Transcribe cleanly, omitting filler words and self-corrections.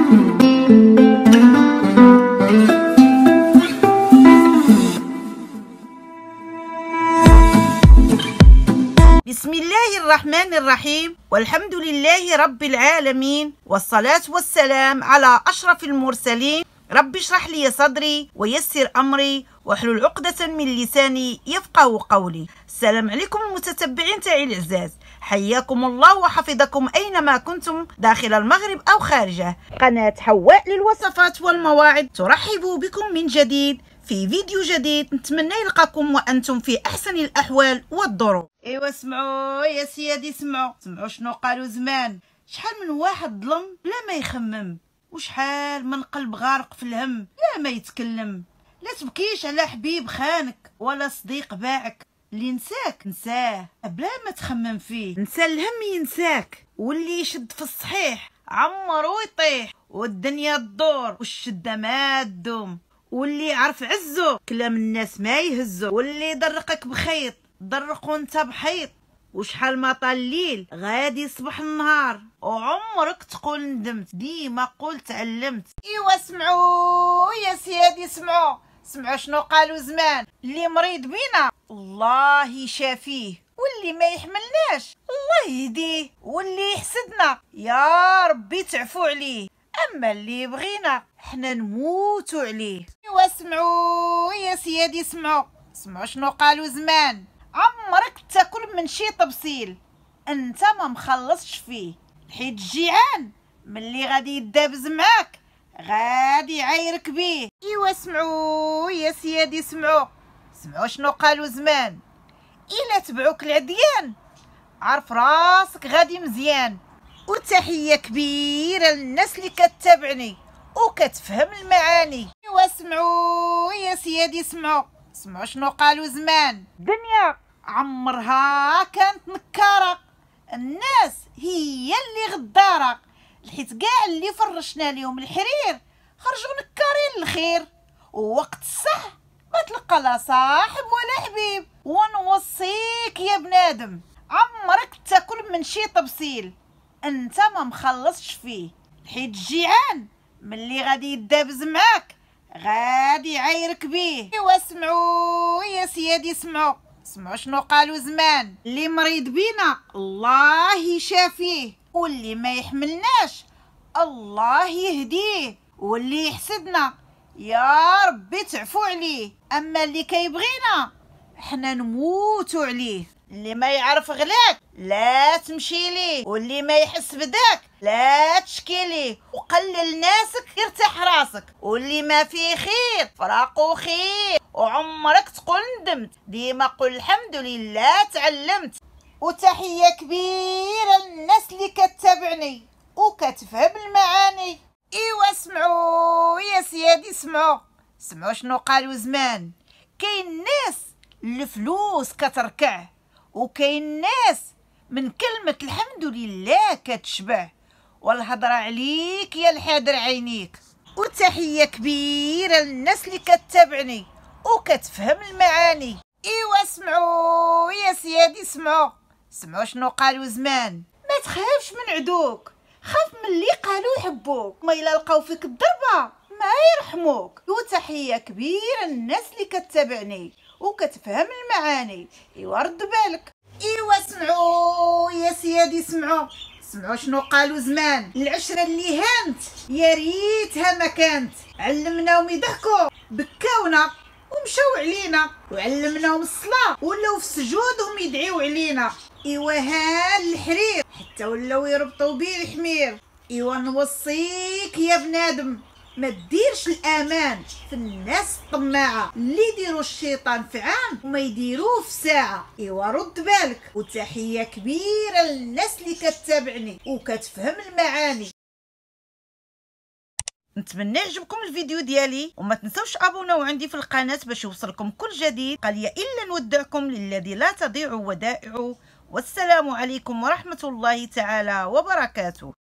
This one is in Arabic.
بسم الله الرحمن الرحيم، والحمد لله رب العالمين، والصلاة والسلام على أشرف المرسلين. رب اشرح لي صدري ويسر أمري واحلل عقدة من لساني يفقه قولي. السلام عليكم المتتبعين تاعي العزاز، حياكم الله وحفظكم أينما كنتم داخل المغرب أو خارجه. قناة حواء للوصفات والمواعظ ترحب بكم من جديد في فيديو جديد. نتمنى يلقاكم وأنتم في أحسن الأحوال والظروف. ايوا سمعوا يا سيادي، سمعوا شنو قالوا زمان. شحال من واحد ظلم بلا ما يخمم، وشحال من قلب غارق في الهم لا ما يتكلم. لا تبكيش على حبيب خانك ولا صديق باعك، اللي نساك نساه بلا ما تخمم فيه. نسى الهم ينساك، واللي يشد في الصحيح عمرو يطيح، والدنيا تدور والشده ما تدوم، واللي عرف عزو كلام الناس ما يهزو، واللي يضرقك بخيط ضرقو انت بحيط، وشحال ما طال الليل غادي يصبح النهار، وعمرك تقول ندمت ديما قول تعلمت. ايوا سمعوا يا سيادي، سمعوا شنو قالوا زمان. اللي مريض بينا الله يشافيه، واللي ما يحملناش الله يهديه، واللي يحسدنا يا ربي تعفو عليه، اما اللي يبغينا حنا نموتوا عليه. ايوا سمعوا يا سيادي، سمعوا شنو قالوا زمان. عمرك تاكل من شي طبسيل انت ما مخلصش فيه، حيت الجيعان ملي غادي يدابز معاك غادي يعايرك بيه. ايوا سمعوا يا سيادي، سمعوا شنو قالوا زمان. الا تبعوك العديان عرف راسك غادي مزيان. وتحية كبيرة للناس اللي كتابعني وكتفهم المعاني. ايوا سمعوا يا سيادي، سمعوا شنو قالوا زمان. الدنيا عمرها كانت نكارة، الناس هي اللي غدارة، حيت كاع اللي فرشنا ليهم الحرير خرجوا نكارين الخير. ووقت الصح ما تلقى لا صاحب ولا حبيب. ونوصيك يا بنادم عمرك تاكل من شي طبسيل انت ما مخلصش فيه، حيت الجيعان ملي غادي يدابز معاك غادي يعايرك بيه. ايوا سمعوا يا سيادي، سمعوا شنو قالوا زمان. اللي مريض بينا الله يشافيه، واللي ما يحملناش الله يهديه، واللي يحسدنا يا ربي تعفو عليه، اما اللي كيبغينا حنا نموتوا عليه. اللي ما يعرف غلاك لا تمشي ليه، واللي ما يحس بداك لا تشكي ليه، وقلل ناسك يرتاح راسك، واللي ما فيه خير فراقو خير، وعمرك تقول ندمت ديما قول الحمد لله تعلمت. وتحية كبيرة للناس اللي كتابعني وكتفهم المعاني. ايوا سمعوا يا سيادي، سمعوا شنو قالوا زمان. كاين ناس الفلوس كتركع، وكاين ناس من كلمة الحمد لله كتشبع، والهضرة عليك يا الحاضر عينيك. وتحية كبيرة للناس اللي كتابعني وكتفهم المعاني. ايوا سمعوا يا سيادي، سمعوا شنو قالوا زمان. ما تخافش من عدوك، خاف من اللي قالوا يحبوك، ما إلا لقاو فيك الضربة ما يرحموك. وتحية كبيرة للناس اللي كتابعني وكتفهم المعاني. ايوا رد بالك. ايوا سمعوا يا سيادي، سمعوا شنو قالوا زمان. العشرة اللي هانت يا ريتها ما كانت، علمناهم يضحكوا بكاونا ومشاو علينا، وعلمناهم الصلاة ولاو في سجودهم يدعيو علينا. ايوا ها الحرير حتى ولاو يربطوا بيه الحمير. ايوا نوصيك يا بنادم ما تديرش الامان في الناس الطماعه، اللي يديروا الشيطان في عام وما يديروه في ساعه. ايوا رد بالك. وتحيه كبيره للناس اللي كتابعني وكتفهم المعاني. نتمنى يعجبكم الفيديو ديالي، وما تنسوش ابوناو عندي في القناه باش يوصلكم كل جديد. قال لي الا نودعكم للذي لا تضيع ودائعه، والسلام عليكم ورحمه الله تعالى وبركاته.